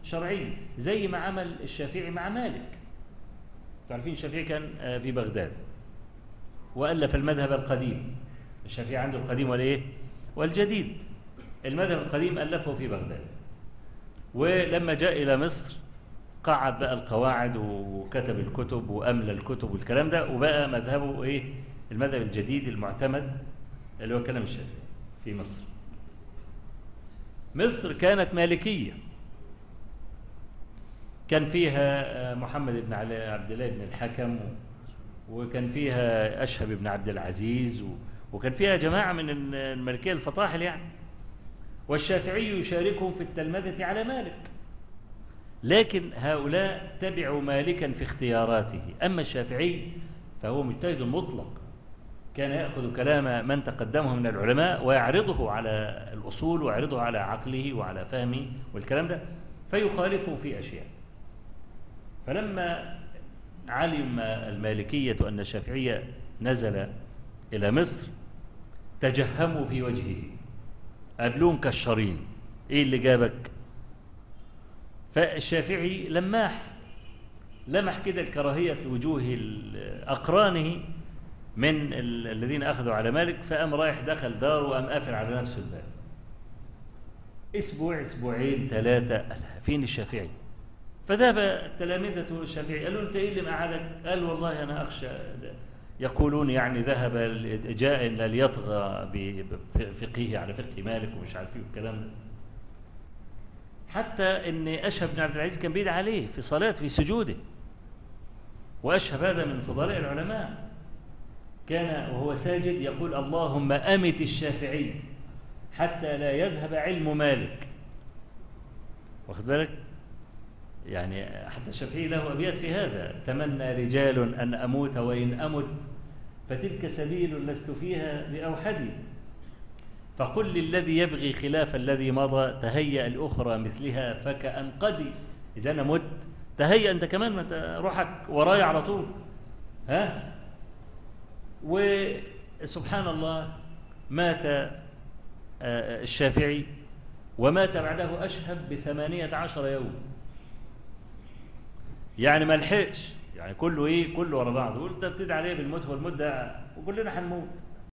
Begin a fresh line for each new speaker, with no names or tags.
شرعية، زي ما عمل الشافعي مع مالك. تعرفين الشافعي كان في بغداد وألف المذهب القديم. الشافعي عنده القديم والإيه؟ والجديد. المذهب القديم ألفه في بغداد، ولما جاء إلى مصر قعد بقى القواعد وكتب الكتب وأملى الكتب والكلام ده، وبقى مذهبه إيه؟ المذهب الجديد المعتمد اللي هو كلام الشافعي في مصر. مصر كانت مالكية، كان فيها محمد بن عبد الله بن الحكم، وكان فيها أشهب بن عبد العزيز، وكان فيها جماعة من المالكية الفطاحل يعني. والشافعي يشاركهم في التلمذة على مالك، لكن هؤلاء تبعوا مالكا في اختياراته. أما الشافعي فهو مجتهد مطلق، كان يأخذ كلام من تقدمه من العلماء ويعرضه على الأصول ويعرضه على عقله وعلى فهمه والكلام ده، فيخالفه في أشياء. فلما علم المالكية أن الشافعية نزل إلى مصر تجهموا في وجهه، قابلون كشرين، إيه اللي جابك؟ فالشافعي لمح كده الكراهية في وجوه أقرانه من الذين أخذوا على مالك، فقام رايح دخل داره وقام قافل على نفسه الباب. أسبوع أسبوعين ثلاثة، فين الشافعي؟ فذهب تلامذة الشافعي قالوا أنت إيه اللي مقعدك؟ قال والله أنا أخشى، يقولون يعني ذهب جاء ليطغى بفقهه على فقه مالك ومش عارف ايه والكلام ده. حتى ان اشهب بن عبد العزيز كان بيدعي عليه في صلاة في سجوده، واشهب هذا من فضلاء العلماء، كان وهو ساجد يقول اللهم أمت الشافعي حتى لا يذهب علم مالك. واخد بالك؟ يعني حتى الشافعي له أبيات في هذا: تمنى رجال أن أموت وإن أمت فتلك سبيل لست فيها بأوحدي، فقل للذي يبغي خلاف الذي مضى تهيأ الأخرى مثلها فكأنقدي. إذا أنا مت تهيأ أنت كمان، ما روحك ورايا على طول. ها؟ وسبحان الله مات الشافعي، ومات بعده أشهب ب18 يوم، يعني ما لحقش، يعني كله ايه، كله ورا بعض. قلت انت بتدعي عليه بالموت والموت ده وكلنا هنموت.